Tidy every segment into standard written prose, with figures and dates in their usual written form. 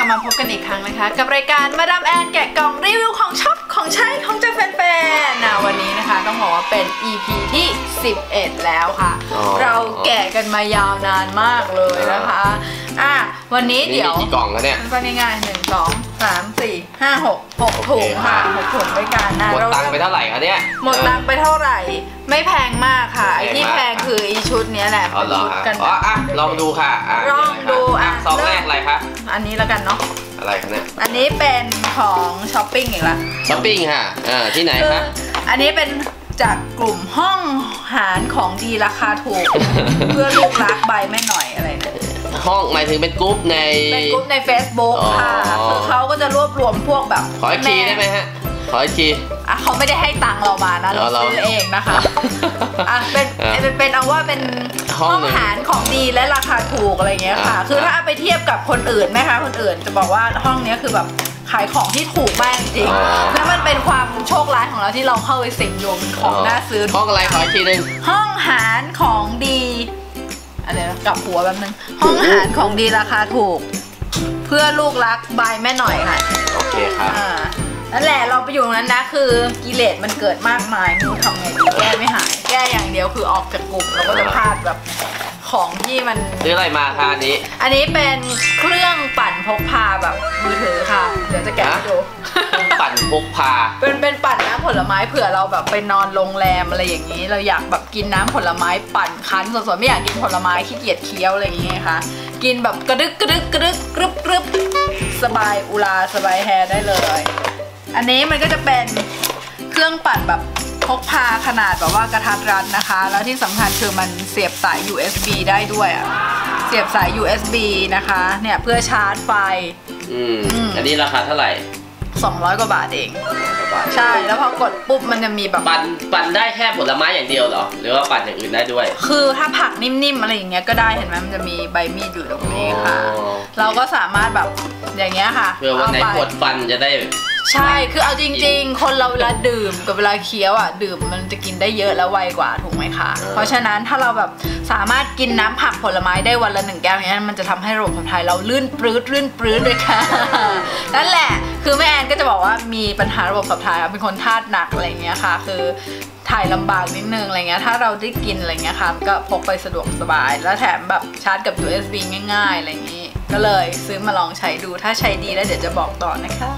มาพบกันอีกครั้งนะคะกับรายการมาดามแอนแกะกล่องรีวิวของช็อปของใช้ของจากแฟนๆนะวันนี้นะคะต้องบอกว่าเป็น EP ที่11แล้วค่ะเราแกะกันมายาวนานมากเลยนะคะวันนี้เดี๋ยวกี่กล่องคะเนี่ยก็ง่ายๆ1 2 3 4 5 6ถุงค่ะ6ถุงด้วยกันนะหมดตังค์ไปเท่าไหร่คะเนี่ยหมดตังค์ไปเท่าไหร่ไม่แพงมากค่ะไอที่แพงคืออีชุดนี้แหละเป็นชุดกันลองดูค่ะลองดูซองแรกอะไรคะอันนี้แล้วกันเนาะอะไรคะเนี่ยอันนี้เป็นของช้อปปิ้งอีกละช้อปปิ้งค่ะที่ไหนคะอันนี้เป็นจากกลุ่มห้องหารของดีราคาถูก เพื่อลูกรักใบแม่หน่อยอะไรนะห้องหมายถึงเป็นกลุ่มใน Facebook ค่ะคือเขาก็จะรวบรวมพวกแบบขออีกทีได้ไหมฮะขออีกทีเขาไม่ได้ให้ตังค์เรามานะเราซื้อเองนะคะเป็นเอาว่าเป็นห้องหารของดีและราคาถูกอะไรเงี้ยค่ะคือถ้าเอาไปเทียบกับคนอื่นนะคะคนอื่นจะบอกว่าห้องนี้คือแบบขายของที่ถูกมากจริงแล้วมันเป็นความโชคร้ายของเราที่เราเข้าไปสิงโยมของน่าซื้อห้องอะไรขออีกทีนึงห้องหารของดีอะไรนะกลับหัวแบบนึงห้องหารของดีราคาถูกเพื่อลูกรักบายแม่หน่อยค่ะโอเคครับนั่นแหละเราไปอยู่ตรงนั้นนะคือกิเลสมันเกิดมากมายไม่รู้ทำไงดีแก้ไม่หายแก้อย่างเดียวคือออกจากกลุ่มเราก็จะพลาดแบบของที่มันซื้ออะไรมาคะอันนี้เป็นเครื่องปั่นพกพาแบบมือถือค่ะเดี๋ยวจะแกะให้ดูปั่นพกพาเป็นปั่นน้ำผลไม้เผื่อเราแบบไปนอนโรงแรมอะไรอย่างนี้เราอยากแบบกินน้ำผลไม้ปั่นคั้นสดๆไม่อยากกินผลไม้ขี้เกียจเคี้ยวอะไรอย่างนี้ค่ะกินแบบกระดึกกรึบสบายอุราสบายแฮร์ได้เลยอันนี้มันก็จะเป็นเครื่องปั่นแบบพกพาขนาดแบบว่ากระทัดรัดนะคะแล้วที่สำคัญคือมันเสียบสาย USB ได้ด้วยเสียบสาย USB นะคะเนี่ยเพื่อชาร์จไฟอันนี้ราคาเท่าไหร่ 200 กว่าบาทเองใช่แล้วพอกดปุ๊บมันจะมีแบบปั่นได้แค่ผลไม้อย่างเดียวเหรอหรือว่าปั่นอย่างอื่นได้ด้วยคือถ้าผักนิ่มๆอะไรอย่างเงี้ยก็ได้เห็นไหมมันจะมีใบมีดอยู่ตรงนี้ค่ะเราก็สามารถแบบอย่างเงี้ยค่ะเพื่อวันไหนปวดฟันจะได้ใช่คือเอาจริงๆคนเราเวลาดื่มกับเวลาเคี้ยวดื่มมันจะกินได้เยอะแล้วไวกว่าถูกไหมคะเพราะฉะนั้นถ้าเราแบบสามารถกินน้ำผักผลไม้ได้วันละ1 แก้วเนี้ยมันจะทำให้ระบบขับถ่ายเราลื่นปลื้ดเลยค่ะนั่นแหละคือแม่แอนก็จะบอกว่ามีปัญหาระบบขับถ่ายเป็นคนธาตุหนักอะไรเงี้ยค่ะคือถ่ายลำบากนิดนึงอะไรเงี้ยถ้าเราได้กินอะไรเงี้ยค่ะก็พกไปสะดวกสบายแล้วแถมแบบชาร์จกับ USB ง่ายๆอะไรอย่างนี้ก็เลยซื้อมาลองใช้ดูถ้าใช้ดีแล้วเดี๋ยวจะบอกต่อนะคะ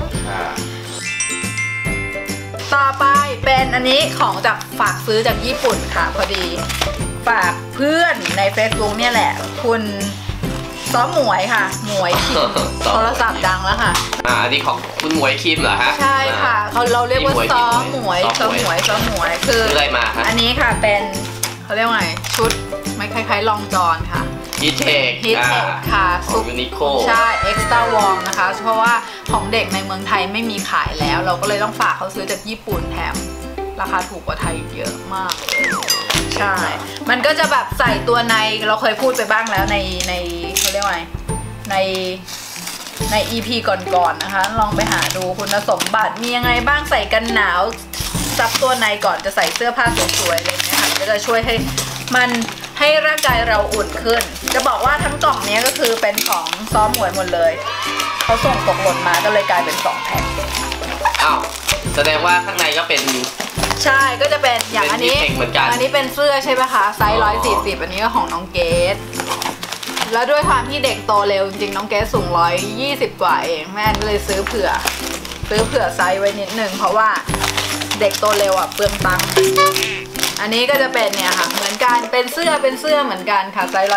ต่อไปเป็นอันนี้ของจากฝากซื้อจากญี่ปุ่นค่ะพอดีฝากเพื่อนใน Facebook เนี่ยแหละคุณซ้อหมวยค่ะหมวยคิมโทรศัพท์ดังแล้วค่ะอันนี้ของคุณหมวยคิมเหรอฮะใช่ค่ะเราเรียกว่าซ้อหมวยคืออะไรมาคะอันนี้ค่ะเป็นเขาเรียกว่าไงชุดไม่คล้ายๆลองจอนค่ะฮิตเทคค่ะซุปยูนิโคใช่เอ็กซ์ตร้าวอร์มนะคะเพราะว่าของเด็กในเมืองไทยไม่มีขายแล้วเราก็เลยต้องฝากเขาซื้อจากญี่ปุ่นแถมราคาถูกกว่าไทยเยอะมากใช่มันก็จะแบบใส่ตัวในเราเคยพูดไปบ้างแล้วในเขาเรียกว่าไงใน EP ก่อนๆนะคะลองไปหาดูคุณสมบัติมียังไงบ้างใส่กันหนาวซับตัวในก่อนจะใส่เสื้อผ้าสวยๆอะไรอย่างเงี้ยค่ะก็จะช่วยให้มันให้ร่างกายเราอุ่นขึ้นจะบอกว่าทั้งกล่องนี้ก็คือเป็นของซ้อมหมวยหมดเลยเขาส่งตกหล่นมาก็เลยกลายเป็น2 แพ็คอ้าวแสดงว่าข้างในก็เป็นใช่ก็จะเป็นอย่างอันนี้เป็นเสื้อใช่ไหมคะไซส์140อันนี้ก็ของน้องเกดแล้วด้วยความที่เด็กโตเร็วจริงๆน้องเกดสูง120 กว่าเองแม่ก็เลยซื้อเผื่อไซส์ไว้นิดนึงเพราะว่าเด็กโตเร็วเปลืองตังค์อันนี้ก็จะเป็นเนี่ยค่ะเหมือนกันเป็นเสื้อเหมือนกันค่ะไซส์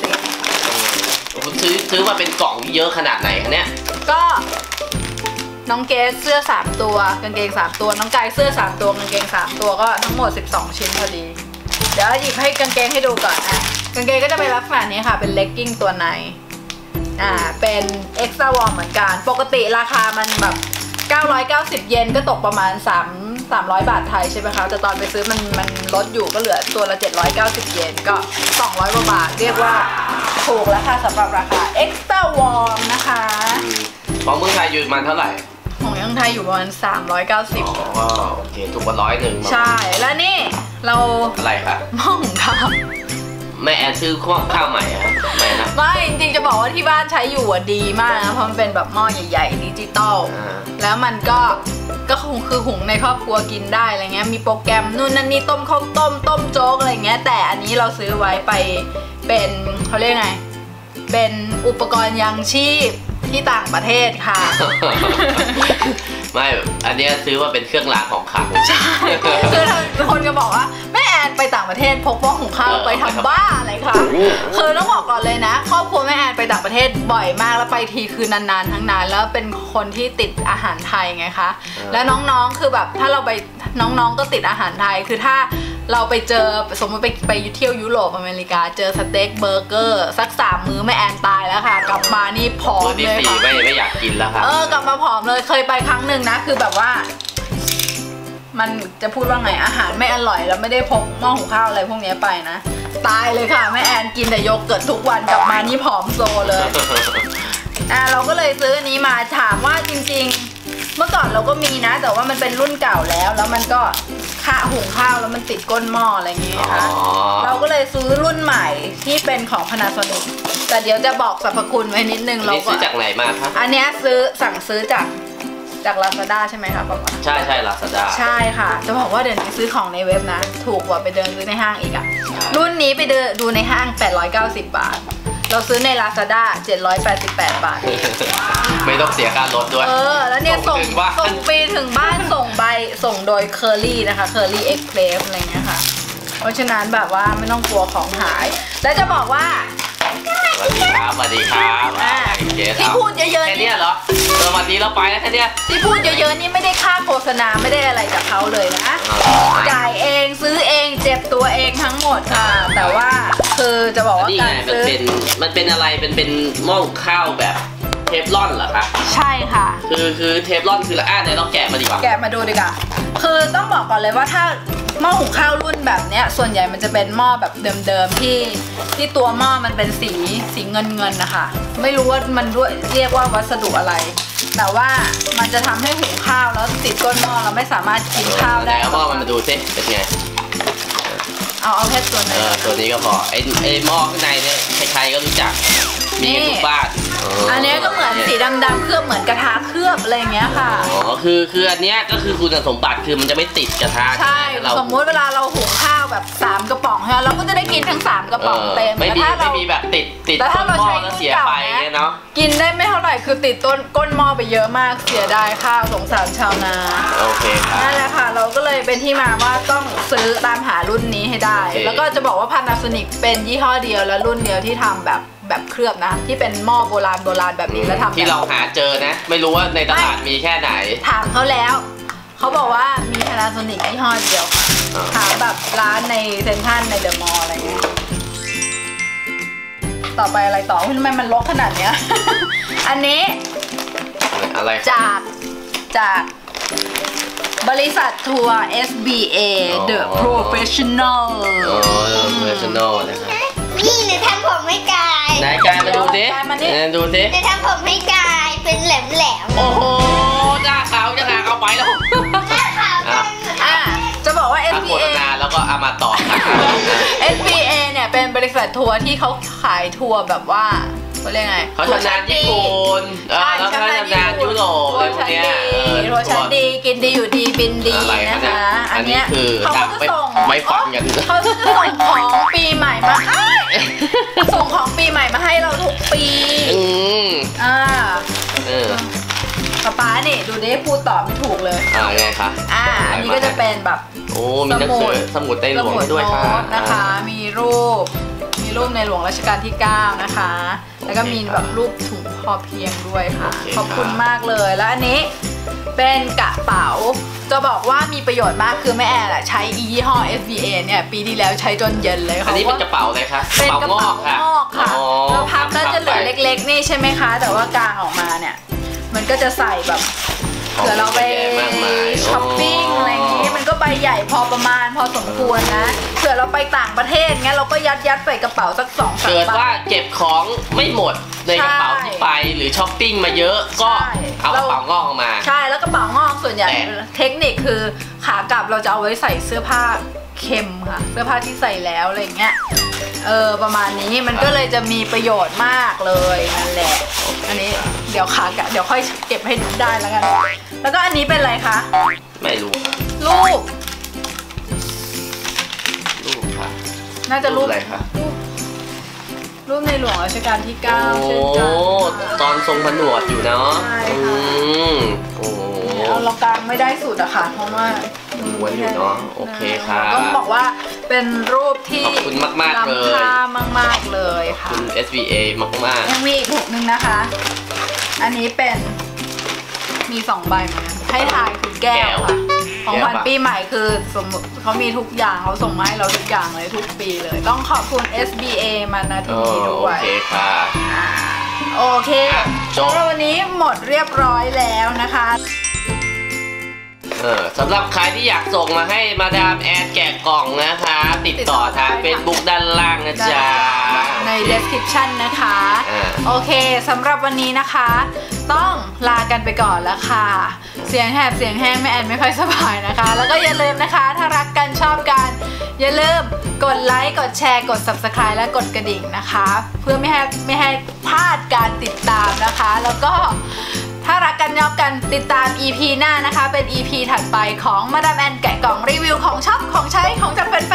130 คุณซื้อมาเป็นกล่องเยอะขนาดไหนคะเนี่ยก็น้องเกสเสื้อ3 ตัวกางเกง3 ตัวน้องกายเสื้อ3 ตัวกางเกง3 ตัวก็ทั้งหมด12 ชิ้นพอดีเดี๋ยวหยิบให้กางเกงให้ดูก่อนกางเกงก็จะเป็นลักษณะนี้ค่ะเป็นเลกกิ้งตัวในเป็นเอ็กซ์ตร้าวอร์มเหมือนกันปกติราคามันแบบ990 เยนก็ตกประมาณ300 บาทไทยใช่ไหมคะแต่ตอนไปซื้อมันลดอยู่ก็เหลือตัวละ790 เยนก็200 กว่าบาทเรียกว่าถูกแล้วค่ะสำหรับราคาเอ็กซ์ตร้าวอร์มนะคะของเมืองไทยอยู่มันเท่าไหร่ของเมืองไทยอยู่ประมาณ390 โอเคถูกกว่า100ใช่แล้วนี่เราอะไรคะหม้อหุงข้าวแม่แอนซื้อข้าวใหม่อะไม่นะไม่จริงๆจะบอกว่าที่บ้านใช้อยู่อะดีมากนะเพราะมันเป็นแบบหม้อใหญ่ๆดิจิตอลแล้วมันก็คงคือหุงในครอบครัวกินได้อะไรเงี้ยมีโปรแกรมนู่นนั่นนี่ต้มข้าวต้มโจ๊กอะไรเงี้ยแต่อันนี้เราซื้อไว้ไปเป็นเขาเรียกไงเป็นอุปกรณ์ยังชีพที่ต่างประเทศค่ะไม่อันนี้ซื้อว่าเป็นเครื่องรางของขลังใช่คือคนก็บอกว่าแม่แอนไปต่างประเทศพกหม้อหุงข้าวไปทำบ้าอะไรคะคือต้องบอกก่อนเลยนะครอบครัวแม่แอนไปต่างประเทศบ่อยมากแล้วไปทีคือนานๆทั้งนั้นแล้วเป็นคนที่ติดอาหารไทยไงคะแล้วน้องๆคือแบบถ้าเราไปน้องๆก็ติดอาหารไทยคือถ้าเราไปเจอสมมติไปเที่ยวยุโรปอเมริกาเจอสเต็กเบอร์เกอร์สัก3 มื้อแม่แอนตายแล้วค่ะกลับมานี่ผอมเลยค่ะไม่อยากกินแล้วค่ะกลับมาผอมเลยเคยไปครั้งหนึ่งนะคือแบบว่ามันจะพูดว่าไงอาหารไม่อร่อยแล้วไม่ได้พกหม้อหุงข้าวอะไรพวกนี้ไปนะตายเลยค่ะแม่แอนกินแต่โยเกิร์ตทุกวันกลับมานี่ผอมโซเลยเราก็เลยซื้ออันนี้มาถามว่าจริงๆเมื่อก่อนเราก็มีนะแต่ว่ามันเป็นรุ่นเก่าแล้วมันก็หุงข้าวแล้วมันติดก้นหม้ออะไรอย่างเงี้ยค่ะเราก็เลยซื้อรุ่นใหม่ที่เป็นของ Panasonic แต่เดี๋ยวจะบอกสรรพคุณไว้นิดนึงเราก็ซื้อจากไหนมาคะอันนี้สั่งซื้อจากLazada ใช่ไหมคะป๊าป๊าใช่Lazada ใช่ค่ะจะบอกว่าเดี๋ยวนี้ซื้อของในเว็บนะถูกกว่าไปเดินซื้อในห้างอีกอะรุ่นนี้ไปดูในห้าง890 บาทเราซื้อใน Lazada 788 บาทไม่ต้องเสียค่ารถด้วยแล้วเนี่ยส่งฟรีถึงบ้านส่งโดย Curly นะคะ Curly Express อะไรเงี้ยค่ะเพราะฉะนั้นแบบว่าไม่ต้องกลัวของหายแล้วจะบอกว่าสวัสดีครับที่พูดเยอะๆแค่นี้เหรอวันนี้เราไปแล้วแค่นี้ที่พูดเยอะๆนี่ไม่ได้ค่าโฆษณาไม่ได้อะไรจากเขาเลยนะจ่ายเองซื้อเองเจ็บตัวเองทั้งหมดค่ะแต่ว่าคือจะบอกว่าการซื้อมันเป็นอะไรเป็นหม้อข้าวแบบเทฟลอนเหรอคะใช่ค่ะคือเทฟลอนคือละไหนเราแกะมาดีกว่าแกะมาดูดีกว่าคือต้องบอกก่อนเลยว่าถ้าหม้อหุงข้าวรุ่นแบบเนี้ยส่วนใหญ่มันจะเป็นหม้อแบบเดิมๆที่ตัวหม้อมันเป็นสีเงินนะคะไม่รู้ว่ามันเรียกว่าวัสดุอะไรแต่ว่ามันจะทำให้หุงข้าวแล้วติดก้นหม้อเราไม่สามารถกินข้าวได้เอาหม้อมันมาดูสิเป็นไงเอาแค่ตัวนี้ตัวนี้ก็พอไอ้หม้อข้างในเนี่ยใครๆก็รู้จักมีทุกบ้านอันนี้ก็เหมือนสีดำๆเคลือบเหมือนกระทะเคลือบอะไรอย่างเงี้ยค่ะคืออันเนี้ยก็คือคุณสมบัติคือมันจะไม่ติดกระทะใช่สมมุติเวลาเราหุงข้าวแบบ3 กระป๋องเราก็จะได้กินทั้ง3 กระป๋องเต็มไม่มีแบบติดแต่ถ้าเราใช้เสียไปเนาะกินได้ไม่เท่าไหร่คือติดก้นหม้อไปเยอะมากเสียดายข้าวสงสารชาวนาโอเคครับนั่นแหละค่ะเราก็เลยเป็นที่มาว่าต้องซื้อตามหารุ่นนี้ให้ได้แล้วก็จะบอกว่า Panasonic เป็นยี่ห้อเดียวและรุ่นเดียวที่ทำแบบเคลือบนะที่เป็นหม้อโบราณแบบนี้แล้วทำที่เราหาเจอนะไม่รู้ว่าในตลาดมีแค่ไหนถามเขาแล้วเขาบอกว่ามี Panasonic ยี่ห้อเดียวหาแบบร้านในเซ็นทรัลในเดอะมอลล์อะไรเงี้ยต่อไปอะไรต่อทำไมมันรกขนาดเนี้ย อันนี้อะไรจากบริษัททัวร์ SBA The Professional Professional นะครับนี่หนูทำผมให้กายไหนกายมาดูสิหนูทำผมให้กายเป็นแหลมโอ้โหหน้าขาวจะหาเอาไปแล้วหน้าขาวจะบอกว่า SBA แล้วก็เอามาต่อค่ะ SBA เนี่ยเป็นบริษัททัวร์ที่เขาขายทัวร์แบบว่าเขาเรียกไงเขาชำนาญญี่ปุ่นแล้วเขาชำนาญยุโรปอะไรพวกเนี้ยทัวร์ชั้นดีกินดีอยู่ดีบินดีนะคะอันนี้คือเขาจะส่งไม่ฟังกันเขาจะส่งของปีใหม่มาส่งของปีใหม่มาให้เราทุกปีป๊านี่ดูดิพูดต่อไม่ถูกเลยไงคะอันนี้ก็จะเป็นแบบโอ้มีหนังสือสมุดในหลวงด้วยค่ะนะคะมีรูปในหลวงรัชกาลที่9นะคะแล้วก็มีแบบรูปถุงพอเพียงด้วยค่ะขอบคุณมากเลยแล้วอันนี้เป็นกระเป๋าจะบอกว่ามีประโยชน์มากคือแม่แอนใช้ยี่ห้อ SBA เนี่ยปีที่แล้วใช้จนเย็นเลยค่ะอันนี้เป็นกระเป๋าอะไรคะเป็นกระเป๋างอกค่ะเราพับแล้วจะเหลือเล็กๆนี่ใช่ไหมคะแต่ว่ากางออกมาเนี่ยมันก็จะใส่แบบเผื่อเราไปช้อปปิ้งอะไรอย่างนี้มันก็ใบใหญ่พอประมาณพอสมควรนะเผื่อเราไปต่างประเทศงั้นเราก็ยัดใส่กระเป๋าสัก2-3 ใบเกิดว่าเก็บของไม่หมดในกระเป๋าที่ไปหรือช้อปปิ้งมาเยอะก็เอากระเป๋างอกออกมาใช่แล้วกระเป๋างอกส่วนใหญ่เทคนิคคือขากลับเราจะเอาไว้ใส่เสื้อผ้าเค็มค่ะเสื้อผ้าที่ใส่แล้วอะไรเงี้ยประมาณนี้มันก็เลยจะมีประโยชน์มากเลยนั่นแหละอันนี้เดี๋ยวเดี๋ยวค่อยเก็บให้ได้แล้วกันแล้วก็อันนี้เป็นอะไรคะไม่รู้รูปค่ะน่าจะรูปอะไรคะรูปในหลวงรัชกาลที่9เช่นกันตอนทรงผนวดอยู่เนาะใช่ค่ะเอาเรากางไม่ได้สุดอะค่ะเพราะว่าม้วนอยู่เนาะโอเคค่ะต้องบอกว่าเป็นรูปที่ขอบคุณมากๆเลยล้ำค่ามากๆเลยค่ะคุณ SVA มากยังมีอีกถุงนึงนะคะอันนี้เป็นมี2ใบเหมือนกันให้ทายคือแก้วค่ะของขวัญปีใหม่คือสมมติเขามีทุกอย่างเขาส่งมาให้เราทุกอย่างเลยทุกปีเลยต้องขอบคุณ SBA มาณที่นี้ด้วยโอเคค่ะโอเคสำหรับวันนี้หมดเรียบร้อยแล้วนะคะสำหรับใครที่อยากส่งมาให้มาดามแอนแกะกล่องนะคะติดต่อทาง Facebook ด้านล่างนะจ๊ะใน description นะคะโอเคสำหรับวันนี้นะคะต้องลากันไปก่อนแล้วค่ะเสียงแหบเสียงแห้งแม่แอนไม่ค่อยสบายนะคะแล้วก็อย่าลืมนะคะถ้ารักกันชอบกันอย่าลืมกดไลค์กดแชร์กด Subscribe และกดกระดิ่งนะคะเพื่อไม่ให้พลาดการติดตามนะคะแล้วก็ถ้ารักกันยอบกันติดตาม EP หน้านะคะเป็น EP ถัดไปของมาดามแอนแกะกล่องรีวิวของชอบของใช้ของจำเป็น